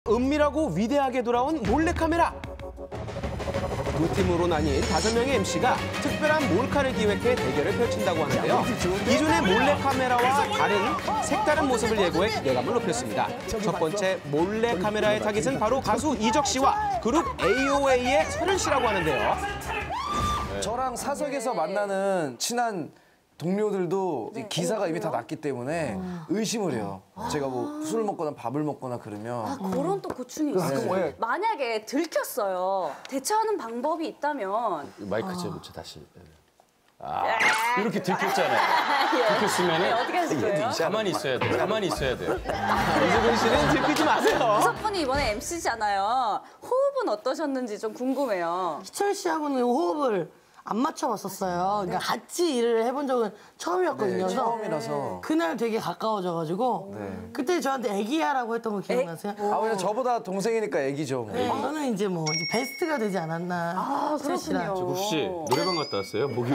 은밀하고 위대하게 돌아온 몰래카메라. 두 팀으로 나뉜 5명의 MC가 특별한 몰카를 기획해 대결을 펼친다고 하는데요. 기존의 몰래카메라와 다른 색다른 모습을 예고해 기대감을 높였습니다. 첫 번째 몰래카메라의 타깃은 바로 가수 이적 씨와 그룹 AOA의 설현 씨라고 하는데요. 저랑 사석에서 만나는 친한 동료들도 기사가 이미 다 났기 때문에 의심을 해요. 제가 뭐 술을 먹거나 밥을 먹거나 그러면. 그런 또 고충이 있어요. 만약에 들켰어요. 대처하는 방법이 있다면. 마이크 제부터 다시. 이렇게 들켰잖아요. 들켰으면은 어떻게 하실 거예요? 가만히 있어야 돼. 가만히 있어야 돼. 이수근 씨는 들키지 마세요. 6분이 이번에 MC잖아요. 호흡은 어떠셨는지 좀 궁금해요. 희철 씨하고는 호흡을 안 맞춰봤었어요. 그러니까 같이 일을 해본 적은 처음이었거든요. 네, 처음이라서. 그날 되게 가까워져가지고 그때 저한테 애기야라고 했던 거 기억나세요? 그냥 저보다 동생이니까 애기죠. 뭐. 네, 저는 이제 뭐 이제 베스트가 되지 않았나. 희철 씨랑. 혹시 노래방 갔다 왔어요? 목이 왜?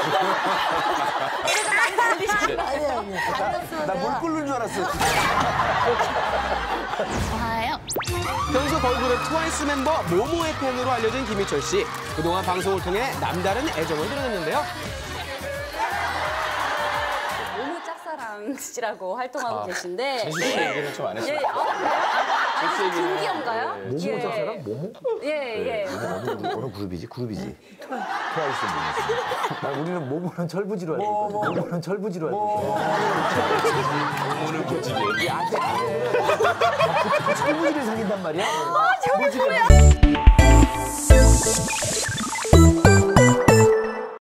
아니에요. 나 물 끓는 줄 알았어. 좋아요. 평소 걸그룹 트와이스 멤버 모모의 팬으로 알려진 김희철 씨. 그동안 방송을 통해 남다른 애정을 드러냈는데요. 모모 짝사랑 씨라고 활동하고 계신데. 재수 씨 얘기는 좀 안 했어요. 예, 아니, 금기인가요? 모모 짝사랑? 모모? 예. 어느 그룹이지? 그룹이지. 트와이스 모모. 우리는 모모는 철부지로 알고 있거든. 모모는 철부지로 알고 있거든. 모모는 고집이. 철부지를 사귄단 말이야? 저게 뭐야?